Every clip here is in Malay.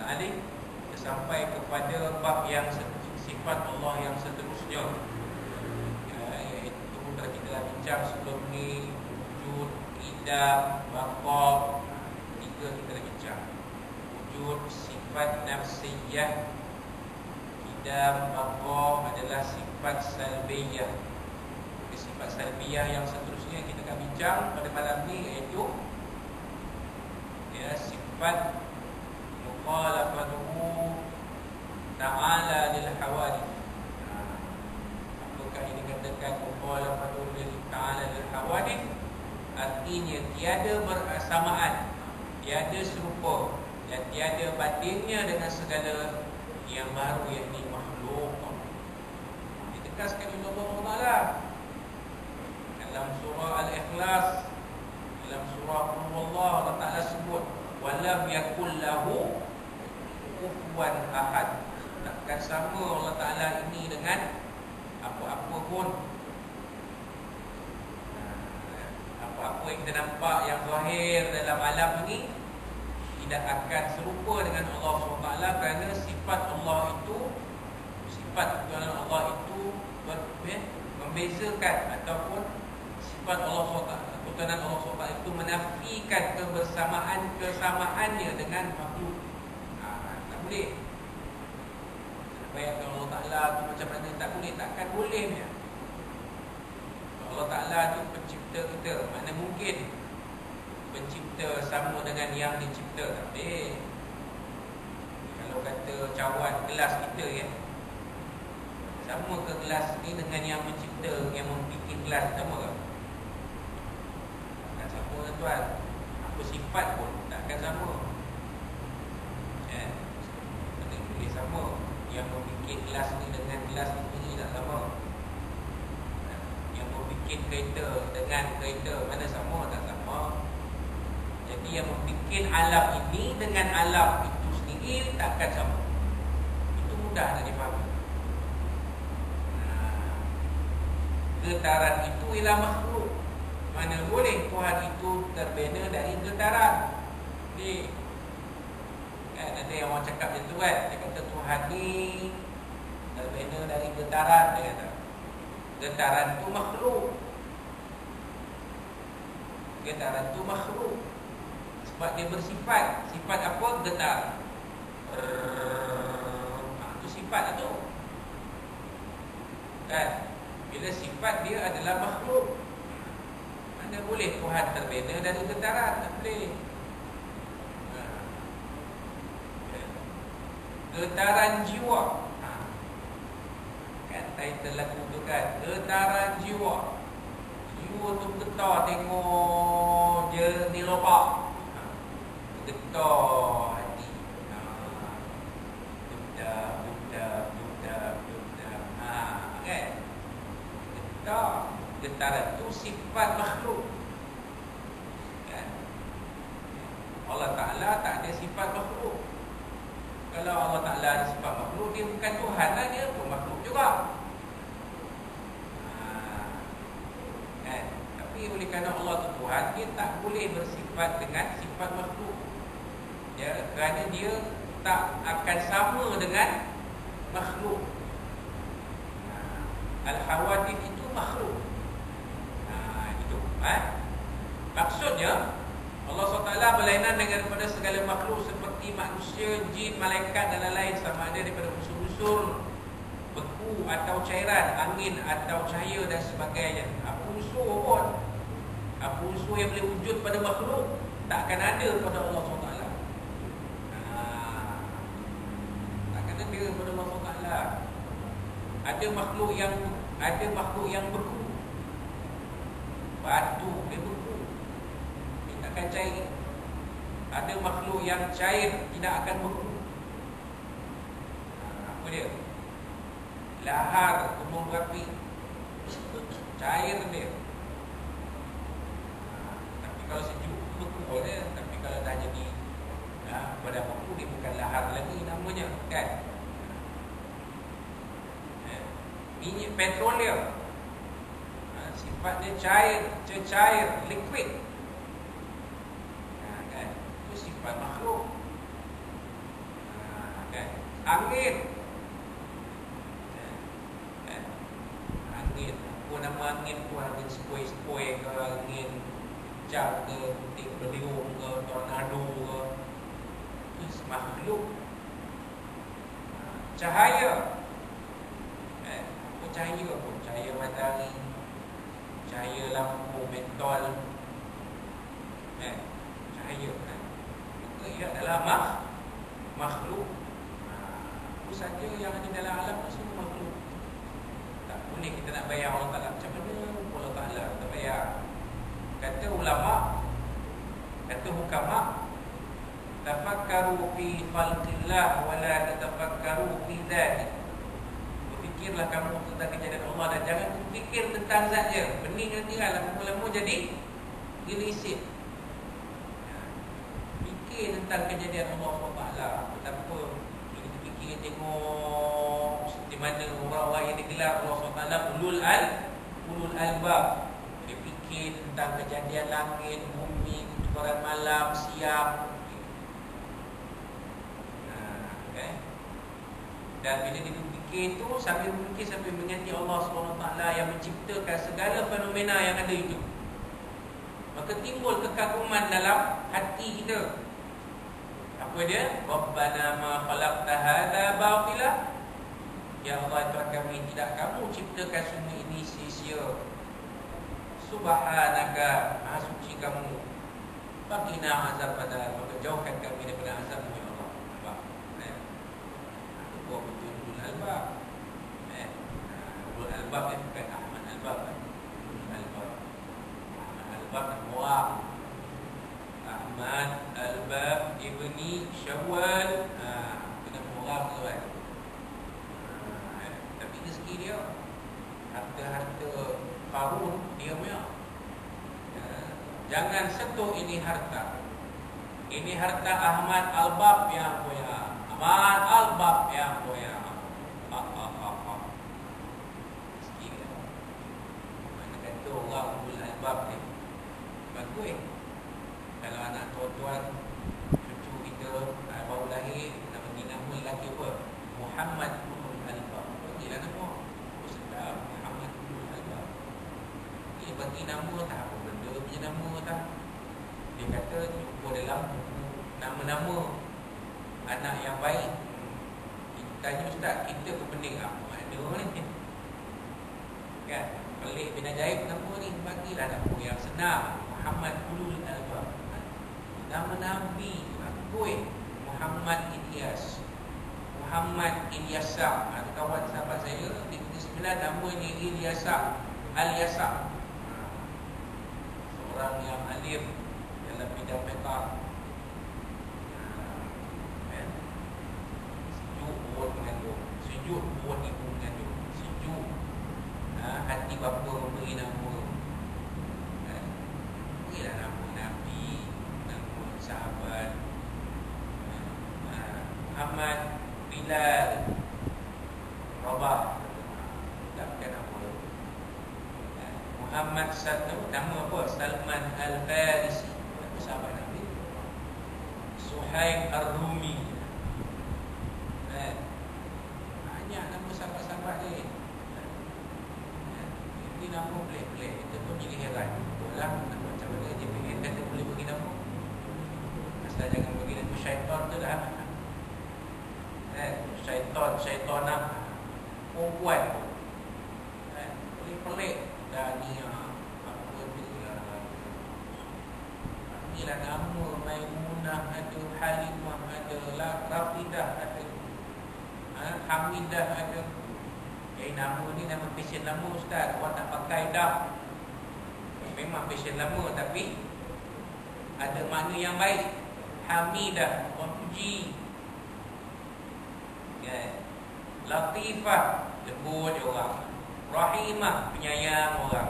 alif sampai kepada bab yang sifat Allah yang seterusnya, iaitu kalau kita dah bincang sebelum ni wujud, qidam, baqa. Tiga kita dah bincang. Wujud sifat nafsiyah, qidam, baqa adalah sifat salbiyah. Sifat salbiyah yang seterusnya kita akan bincang pada malam ni, iaitu sifat mukhalafatuhu ta'ala lil hawadith. Apakah ini dikatakan mukhalafatuhu ta'ala lil hawadith? Artinya tiada bersamaan, tiada serupa, dan tiada bandingnya dengan segala yang baru, yakni makhluk. Ditegaskan oleh Allah Taala dalam surah Al-Ikhlas, dalam surah Qul Huwallah, Allah Taala sebut walam yakul lahu kufuwan ahad. Takkan sama Allah Taala ini dengan apa-apa pun. Apa-apa yang kita nampak yang zahir dalam alam ini tidak akan serupa dengan Allah SWT, kerana sifat Allah itu, sifat ketuhanan Allah itu membezakan, ataupun sifat Allah SWT, ketuhanan Allah SWT itu menafikan kesamaannya dengan makhluk. Tak boleh. Bayangkan Allah Ta'ala itu macam mana, tak boleh, takkan bolehnya. Allah Ta'ala itu pencipta kita, mana mungkin pencipta sama dengan yang dicipta? Tak boleh. Kalau kata cawan gelas kita, sama ke gelas ni dengan yang mencipta, yang membuat gelas, sama ke? Takkan sama, tuan. Apa sifat pun takkan sama. Mana boleh sama? Yang membuat gelas ni dengan gelas ni tak sama. Yang membuat kereta dengan kereta, mana sama? Tak sama. Jadi yang membuat alam ini dengan alam itu sendiri takkan sama. Itu mudah nak difahami. Getaran itu ialah makhluk. Mana boleh Tuhan itu terbina dari getaran. Jadi kan ada yang orang cakap macam tu kan, dia kata Tuhan ni terbina dari getaran. Dia kata getaran itu makhluk. Getaran itu makhluk sebab dia bersifat. Sifat apa? Getar. Itu sifat itu kan. Bila sifat dia adalah makhluk, mana boleh Tuhan terbina dari getaran? Tak boleh. Getaran jiwa, kan title lagu tu kan, getaran jiwa. Jiwa tu getar tengok dia ni lopak, getar hati. Budak kan. Getaran itu sifat makhluk kan? Allah Ta'ala tak ada sifat makhluk. Kalau Allah Ta'ala ada sifat makhluk, dia bukan Tuhan lah, dia pun makhluk juga kan? Tapi oleh kerana Allah itu Tuhan, dia tak boleh bersifat dengan sifat makhluk kerana dia tak akan sama dengan makhluk. Al-Hawadith itu makhluk. Itu maksudnya Allah SWT berlainan dengan pada segala makhluk seperti manusia, jin, malaikat dan lain-lain, sama ada daripada unsur-unsur beku atau cairan, angin atau cahaya dan sebagainya. Apa unsur pun, apa unsur yang boleh wujud pada makhluk takkan ada pada Allah SWT. Takkan ada pada Allah SWT. Ada makhluk yang beku. Batu dia beku, dia takkan cair. Ada makhluk yang cair, tidak akan beku. Apa dia? Lahar gunung berapi, cair dia. Tapi kalau sejuk beku dia. Tapi kalau dah jadi pada beku, dia bukan lahar lagi namanya kan. Minyak petroleum, sifatnya cair, cecair, liquid kan? Itu sifat makhluk. Angin. Angin. Apa nama angin tu? Angin sepoi-sepoi ke, angin kencang ke, puting beliung ke, tornado ke. Makhluk. Cahaya. Apa cahaya pun? Cahaya matahari, cahaya lampu mentol. Cahaya kan? Ia adalah makhluk. Apa saja yang ada dalam alam itu semua makhluk. Tak boleh kita nak bayar Allah Ta'ala. Macam mana Allah Ta'ala tak bayar? Kata ulama, kata hukama, tafakkaru fi khalqillah wa la tatafakkaru fi dzati. Berfikirlah kamu tentang kejadian Allah dan jangan berfikir tentang zat dia. Pening nanti lah lama-lama jadi gelisik. Fikir tentang kejadian Allah SWT. Betapa kita fikir tengok di mana orang-orang yang digelar Allah SWT ulul albab. Dia fikir tentang kejadian langit, bumi, ketukaran malam, siang. Dan bila dia berfikir itu, sambil berfikir sambil mengerti Allah SWT yang menciptakan segala fenomena yang ada itu, maka timbul kekaguman dalam hati kita. Apa dia? Rabbana ma khalaqta hadza batila. Ya Allah, Tuhan kami, tidak kamu ciptakan semua ini sia-sia. Subhanaka, maha suci kamu. Faqina azabannar, maka jauhkan kami daripada azab-Mu ya Allah. Nampak? Buat betul ulul albab. Ulul albab ni bukan Ahmad Albab. Ulul albab. Ahmad Albab Mu'ab. Ahmad Albab Ibni Syawal. Kena Mu'ab tu kan. Tapi rezeki dia, harta-harta Qarun dia punya. Jangan sentuh ini harta. Ini harta Ahmad Albab yang punya. Ahmad Albab yang punya. Sikit lah. Mana kata orang ulul albab ni bagus. Kalau anak tuan-tuan, cucu kita baru lahir, nak bagi nama lelaki apa? Muhammad ulul albab. Bagilah nama. Oh sedap, Muhammad ulul albab. Dia bagi nama tak apa benda punya nama tak. Dia kata jumpa dalam buku nama-nama anak yang baik. Tanya ustaz, kita ke pening apa makna ni? Kan? Pelik bin ajaib nama ni, bagilah nama yang senang. Muhammad ulul albab. Nama Nabi bagus. Muhammad Ilyas, Muhammad Ilyasa. Ada kawan sahabat saya di Negeri Sembilan, nama ni Ilyasa Al-Yasa. Seorang yang alim dalam bidang fiqh. Sejuk buat ibu mengandung. Sejuk. Hati bapa memberi nama. Berilah nama Nabi, nama sahabat. Muhammad Bilal Rabah. Takkan nama. Muhammad nama apa? Salman Al-Farisi. Nama sahabat Nabi. Suhaib Ar-Rumi. Banyak nama sahabat-sahabat dia. Ini nama pelik-pelik. Kita pun jadi heran. Betul lah, macam mana JPN kata boleh bagi nama. Asal jangan bagi nama syaitan tu dah. Syaitan lah. Perempuan pun pelik-pelik. Dan ni apa bila inilah nama Maimunah ada, Halimah ada, Rafidah ada, Hamidah ada. Nama ni nama fashion lama ustaz. Awak tak pakai dah. Memang fashion lama tapi ada makna yang baik. Hamidah, orang puji. Latifah, lembut orang. Rahimah, penyayang orang.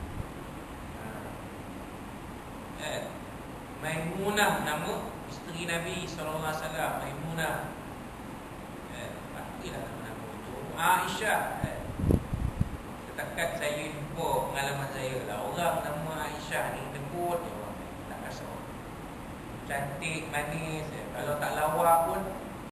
Maimunah, nama isteri Nabi SAW. Maimunah. Pastilah nama itu. Aisyah. Setakat saya jumpa pengalaman saya lah, orang nama Aisyah ni lembut je orang. Tak kasar. Cantik, manis.